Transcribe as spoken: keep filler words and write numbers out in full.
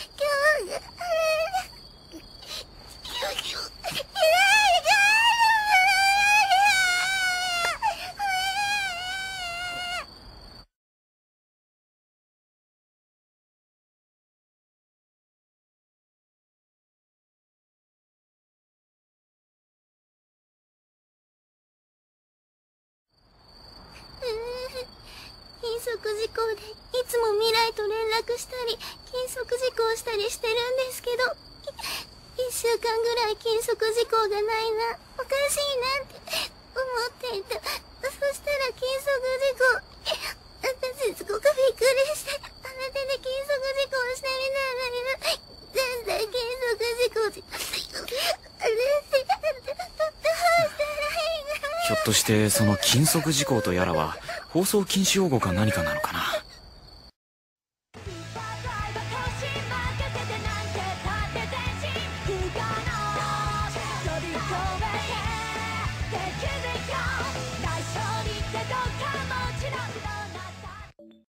金属事故でいつも未来と連絡したり金属事故をしたりしてるんですけど、いっしゅうかんぐらい金属事故がないな、おかしいなって思っていた。そしたら金属事故、私すごくびっくりして慌てて金属事故をしてみたんだけど、全然金属事故じあれってどうしたらいいの。 ひょっとしてその金属事故とやらは放送禁止用語か何かなのかな。 飛び越えて敵で